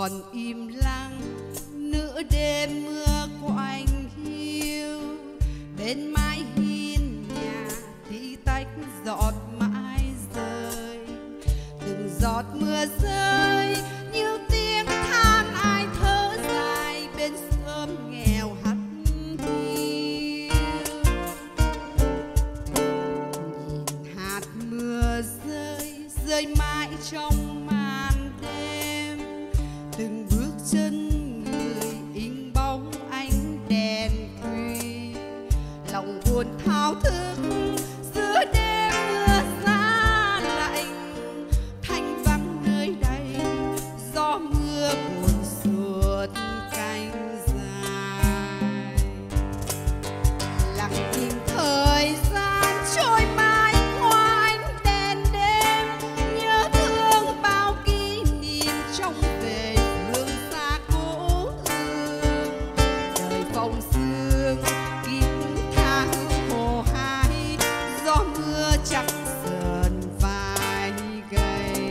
còn im lặng nửa đêm mưa quạnh hiu bên mái hiên nhà tí tách giọt mãi rơi từng giọt mưa rơi như tiếng than ai thở dài bên xóm nghèo hắt hiu. Nhìn hạt mưa rơi rơi mãi trong màn đêm từng bước chân người in bóng ánh đèn khuya lòng buồn thao thức giữa đêm mưa giá lạnh thanh vắng nơi đây gió mưa buồn suốt cánh dài lặng im thời gian trôi mãi qua ánh đèn đêm nhớ thương bao kỷ niệm trong về phương xa cố hương đời phong sương kín tha hương hồ hai gió mưa chắc sờn vai gầy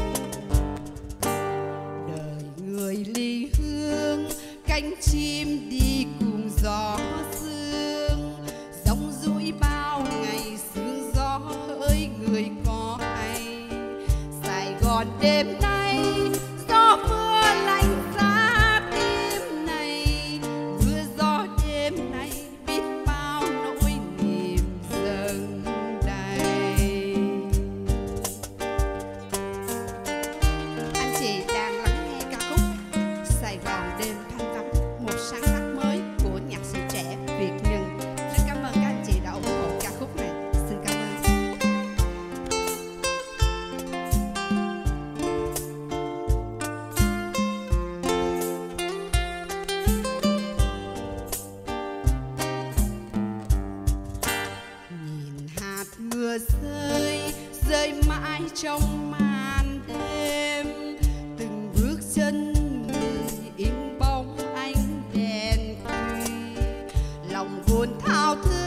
đời người ly hương cánh chim đi cùng gió sương giông dũi bao ngày sương gió hỡi người có hay Sài Gòn đêm nay gió mưa lạnh giá tim này mưa gió đêm nay biết bao nỗi niềm dâng đầy. Anh chị đang lắng nghe ca khúc Sài Gòn đêm thanh vắng, một sáng tác mới của nhạc sĩ trẻ Việt Nhân. Rất cảm ơn các anh chị đã ủng hộ ca khúc này. Xin cảm ơn. Nhìn hạt mưa rơi rơi mãi trong màn đêm từng bước chân người in bóng ánh đèn khuya lòng buồn thao thức